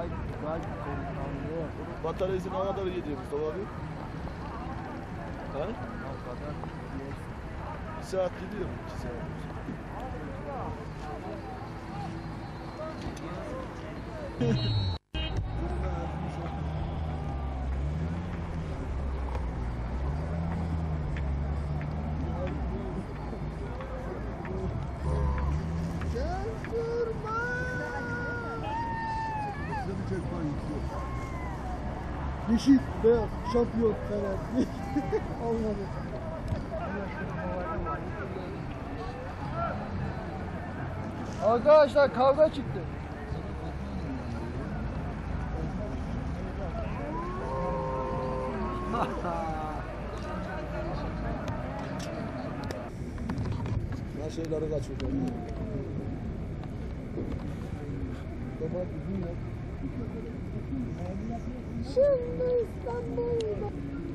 Bataryası ne kadar gidiyor Mustafa abi? Ha? Bir saat gidiyor mu? 2 saat. Yeşil, beyaz, şampiyon falan. Olmadı. Arkadaşlar kavga çıktı. Ben şeyleri kaçırdım. Baba bizim yok. Şimdi İstanbul'da.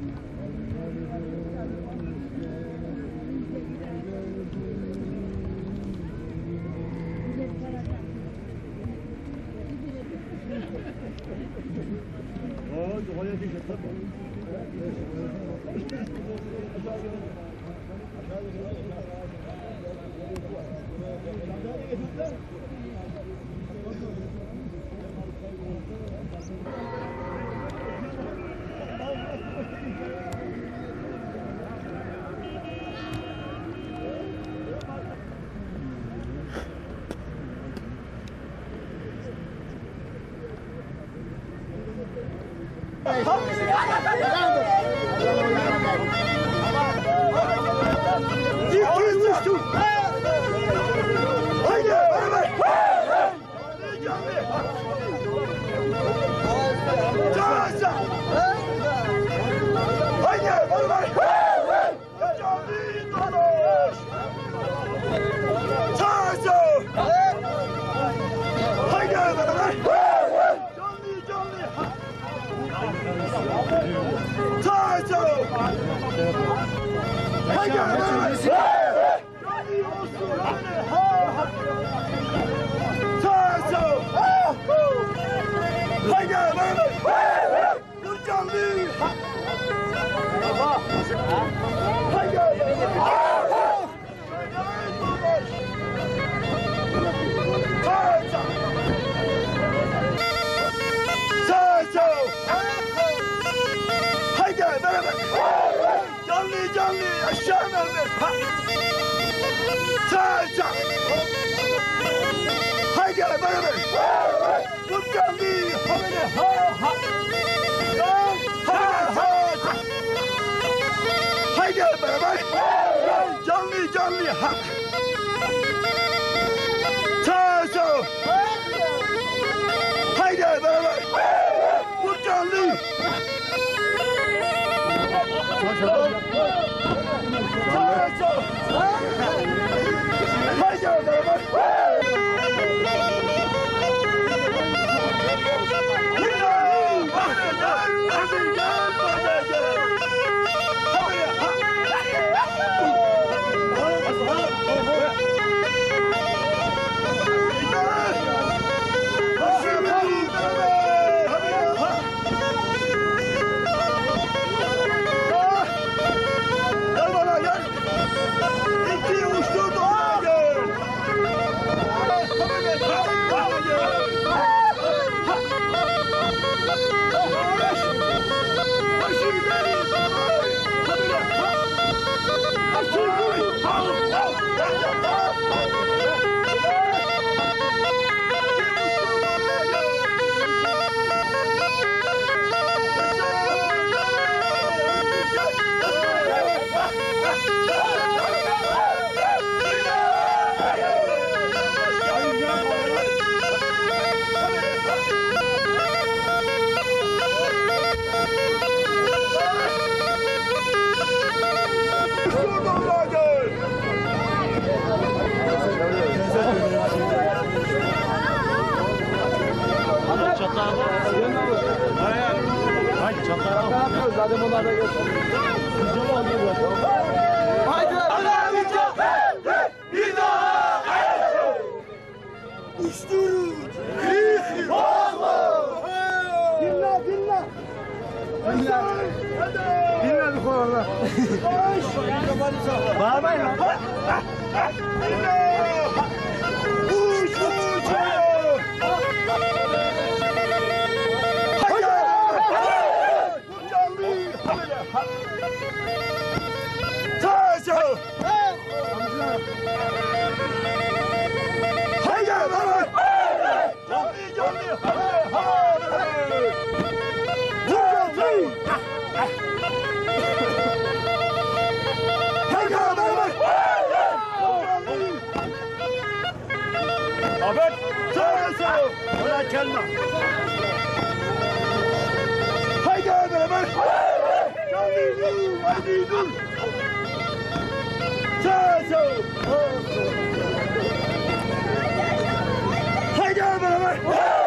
Zaten onlar da geçti. Haydi! Bir daha! Uçturun! Olma! Bilmedik oğlum. Bağırmayın lan. Ahmet! Sağ ol! Ulan kelme! Haydi beraber! Haydi dur! Sağ ol! Haydi beraber!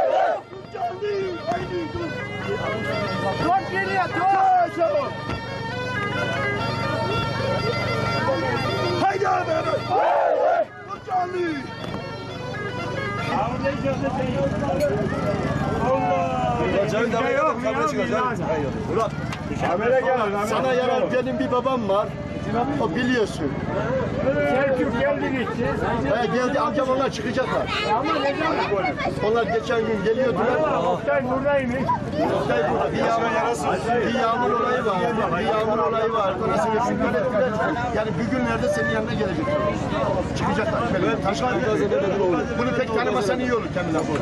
Haydi dur! Top geliyor top. Sağ ol! Haydi beraber! Canlı! Murat, sana yarar benim bir babam var. O biliyorsun. Selçuk geldi gitti. Geldi amcam onlar çıkacaklar. Ama ne zaman? Onlar geçen gün geliyordular. Oktay buradaymış. Bir yağmur olayı var. Bir yağmur olayı var. Orası resimler ettiler. Yani bir günlerde senin yanına gelecekler. Çıkacaklar. Bunu pek tanımasan iyi olur kendinden sonra.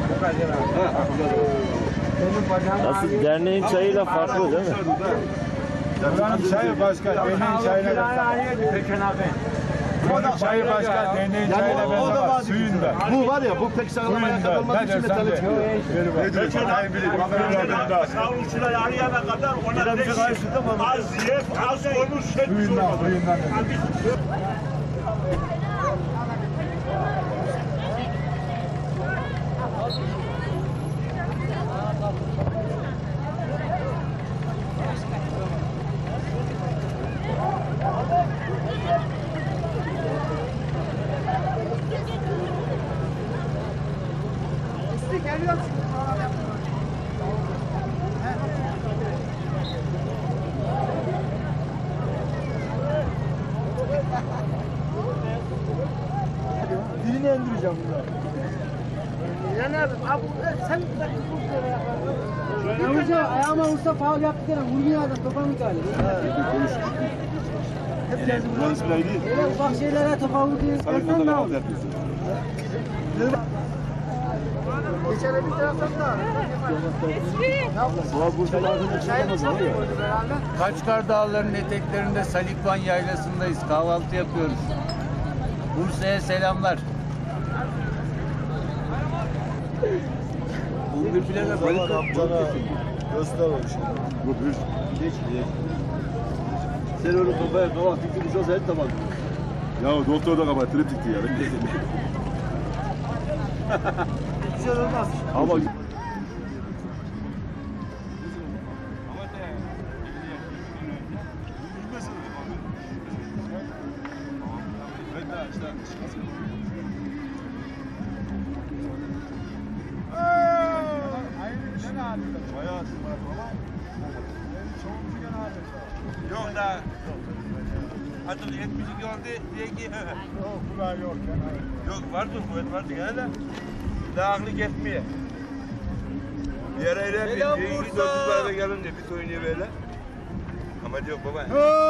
Nasıl derneğin çayıyla farklı değil mi? Buranın çayı başka, derneğin çayıyla benzer. Pekan abi. Buranın çayı başka, derneğin çayıyla benzer. Suyunda. Bu var ya, bu pek sağlam ayakkabı olmadığı için metalli çıkıyor. Savunçuları arayana kadar ona az yiyip az konuş. Suyundan. Birini indireceğim bunlar. Yani abi sen ya hoca ayağıma vursa faul yaptı gene vurmuyor adam topa müdahale. Hep geldim. Öyle ufak şeylere topa vurdu. Sen ne oldu? Geçen bir taraftan da. Kaçkar Dağları'nın eteklerinde Salikvan Yaylası'ndayız. Kahvaltı yapıyoruz. Bursa'ya selamlar. Bir plana balık amcana göster o işi. Geç. Sen öyle kafaya kavak dikti uçarsa et tamam. Ya doktor da kapat, trip dikti ya. Güzel olmaz. Ama Yok da. Adı 72 oldu diye ki. Yok vardı kuvvet vardı gene de. Daha aklı kesmiyor. Bir ara öyle bir 30'larda gelince bir oynuyor böyle. Ama diyor baba.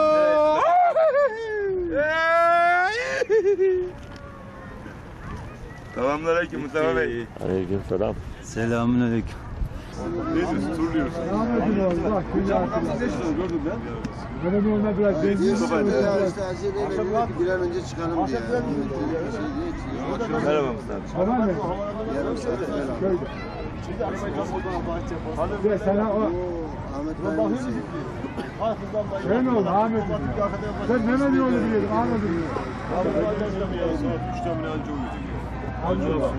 Selamünaleyküm Mustafa Bey. Aleykümselam. Selamünaleyküm. Neyse, turluyoruz. Bak Gördün mü? böyle bir oyuna biraz benziyor. bir an önce çıkalım diye. Merhaba Mustafa. Tamam mı? Yarım saat falan. Şöyle. Ya sana o şey ne oldu Ahmet? Sen hemen yolu biliyordun Ahmet'i biliyordun. Saat 3'te mi anca uyuyacak?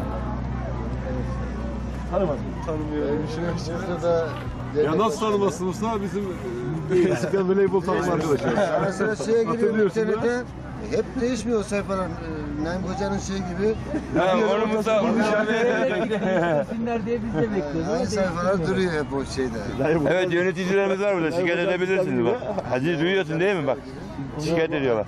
Tanımıyorum. İşimizde de Ya nasıl tanımazsın Mustafa? Bizim eskiden voleybol takım arkadaşlar. Mesela şeye giriyorum Hatırlıyorsun internete. Hep değişmiyor sayfalar. Naim Hoca'nın şey gibi. Onu Mustafa Sinler diye biz de bekliyoruz. Aynı sayfalar duruyor hep o şeyde. Evet, yöneticilerimiz var burada. Şikayet edebilirsiniz bak. Hacı duyuyorsun değil mi bak? Şikayet ediyorlar.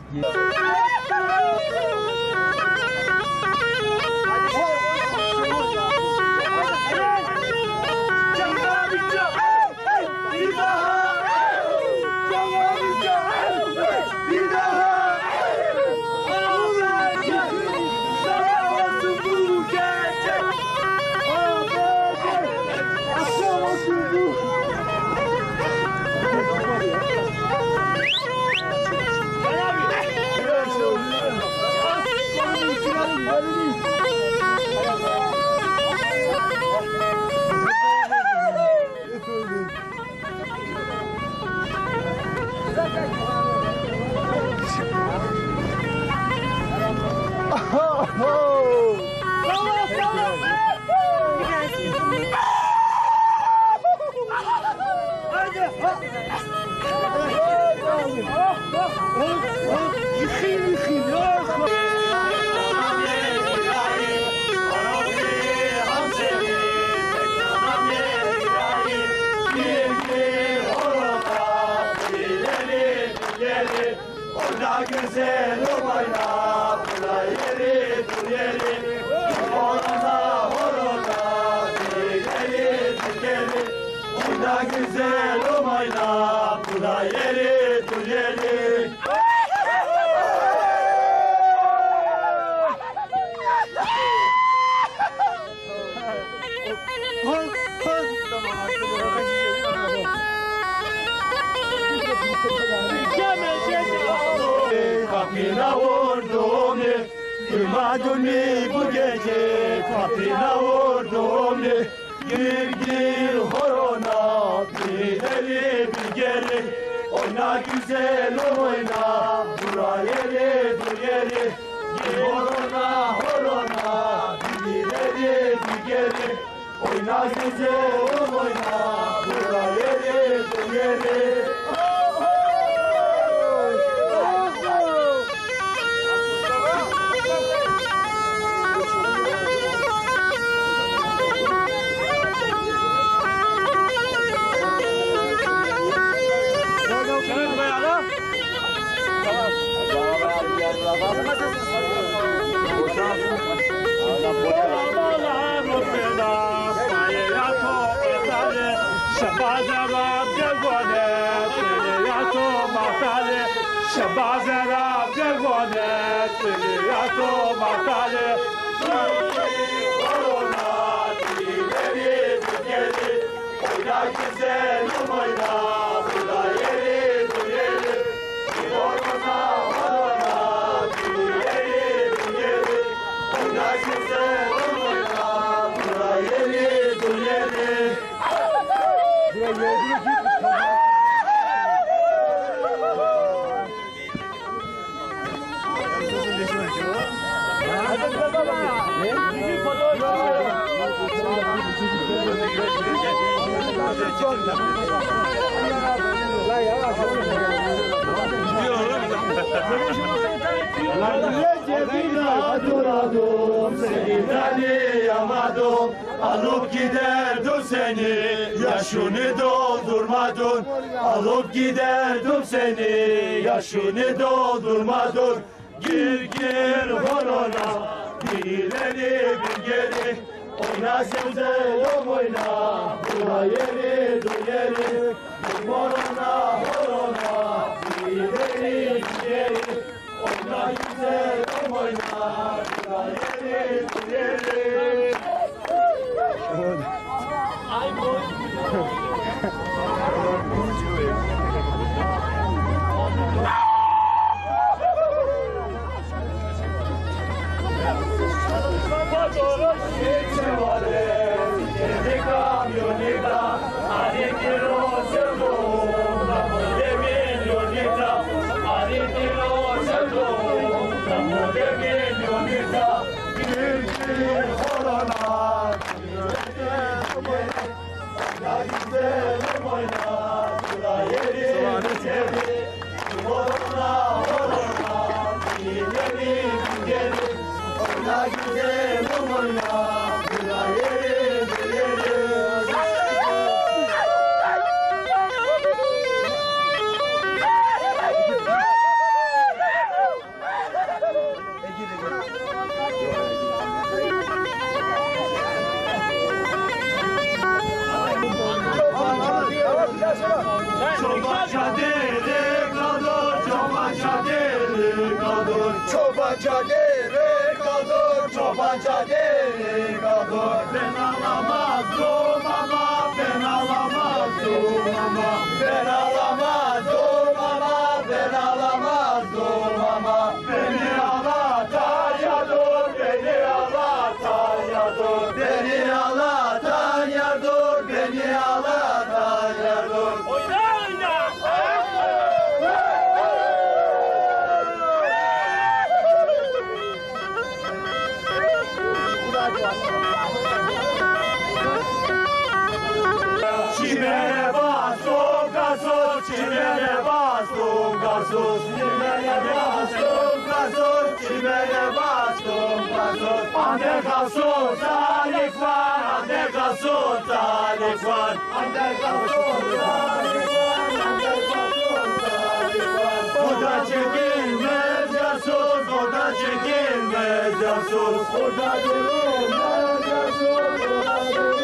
Güzel oyna, bula yeri, dur yeri, horona, horona, dileri, digeri. Oyna güzel oyna, bula yeri, dur yeri. Kapına vurdum Duymadın bu gece Kapına vurdum Gir horona Dileri bir geri Oyna güzel oyna Bura yeri dur yeri Gir horona Dileri bir geri Oyna güzel oyna Bura yeri dur yeri. Şabazera gevane yato matale Orona dileri geri oyna güzel oyna burada yeri bu yeri Orona dileri geri oyna güzel oyna burada yeri bu yeri. Adoradım seni tanıyamadım Alıp giderdim seni yaşını doldurmadın Alıp giderdim seni yaşını doldurmadın Gir horona ileri bir geri Oyna güzel oyna Bura yeri dur yeri Horona ileri bir geri Oyna güzel oyna Bura yeri dur yeri. Kamyonida, çadırı kaldır, çoban çadırı kaldır. Ben alamazdım ama, ben alamazdım ama, ben alamazdım ama, ben alamazdım ama. Beni ağlatan yardır, beni ağlatan yardır, beni ağlatan yardır, beni ağlatan yardır. Oyna oyna! Çimene bastım gazoz, çimene bastım gazoz, çimene bastım gazoz, çimene bastım gazoz. Ande gazoz talik var, ande gazoz talik var, ande gazoz talik var, ande gazoz talik var. Orada çekilmez gazoz, orada çekilmez gazoz, orada çekilmez gazoz, orada çekilmez gazoz.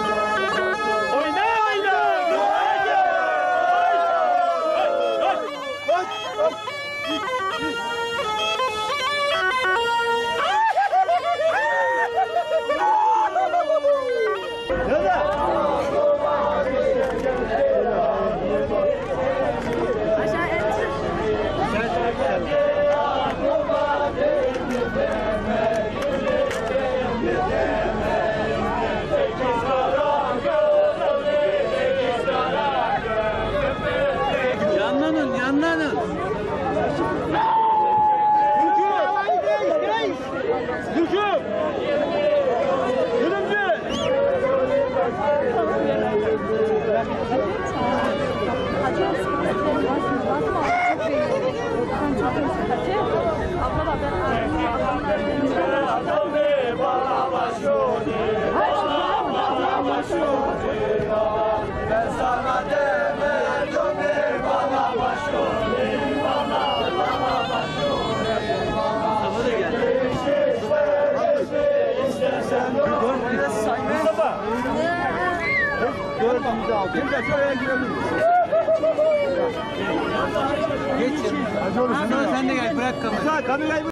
Yanlanın, yanlanın. Ben sana demedim mi bana başrolü, bana başrolü, istersen Mustafa. Dördümüzü aldık. Geç. Sen de gel, bırak kamerayı.